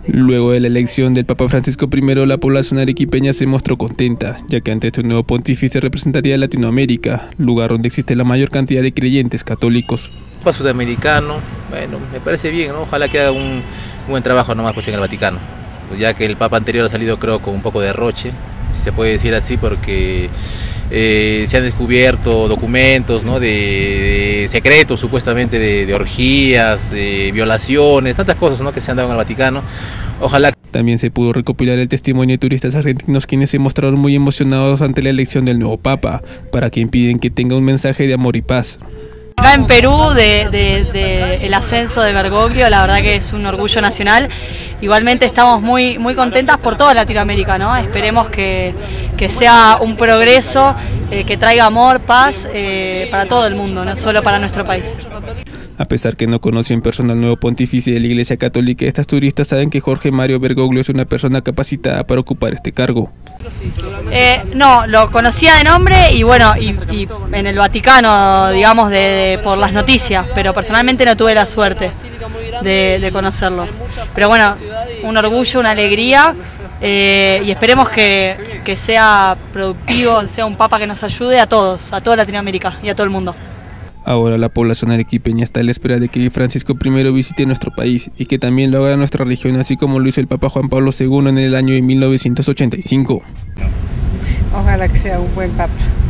Luego de la elección del Papa Francisco I, la población arequipeña se mostró contenta, ya que ante este nuevo pontífice representaría a Latinoamérica, lugar donde existe la mayor cantidad de creyentes católicos. Papa sudamericano, bueno, me parece bien, ¿no? Ojalá que haga un buen trabajo nomás pues en el Vaticano, pues ya que el Papa anterior ha salido creo con un poco de derroche, si se puede decir así, porque se han descubierto documentos, ¿no?, de secretos supuestamente de orgías, de violaciones, tantas cosas, ¿no?, que se han dado en el Vaticano. Ojalá. También se pudo recopilar el testimonio de turistas argentinos quienes se mostraron muy emocionados ante la elección del nuevo Papa, para quien piden que tenga un mensaje de amor y paz. Acá en Perú, el ascenso de Bergoglio, la verdad que es un orgullo nacional. Igualmente estamos muy contentas por toda Latinoamérica, ¿no? Esperemos que sea un progreso, que traiga amor, paz para todo el mundo, no solo para nuestro país. A pesar que no conoció en persona al nuevo pontífice de la Iglesia Católica, estas turistas saben que Jorge Mario Bergoglio es una persona capacitada para ocupar este cargo. No, lo conocía de nombre y bueno, y en el Vaticano, digamos, por las noticias, pero personalmente no tuve la suerte de conocerlo. Pero bueno, un orgullo, una alegría y esperemos que sea productivo, sea un papa que nos ayude a todos, a toda Latinoamérica y a todo el mundo. Ahora la población arequipeña está a la espera de que Francisco I visite nuestro país y que también lo haga en nuestra región, así como lo hizo el Papa Juan Pablo II en el año de 1985. Ojalá que sea un buen papa.